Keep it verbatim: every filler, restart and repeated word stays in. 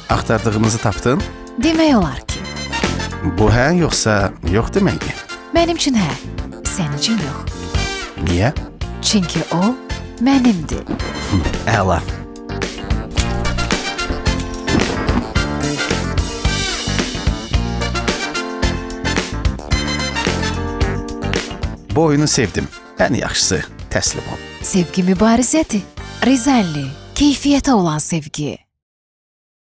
Axtardığımızı tapdın? Demək olar ki. Bu hə, yoxsa yox deməkdir? Mənim üçün hə, sənin üçün yox. Niyə? Çünki o mənimdir. Əla. Bu oyunu sevdim. Ən yaxşısı təslim ol. Sevgi mübarizədir. Rizəlli, keyfiyyətə olan sevgi.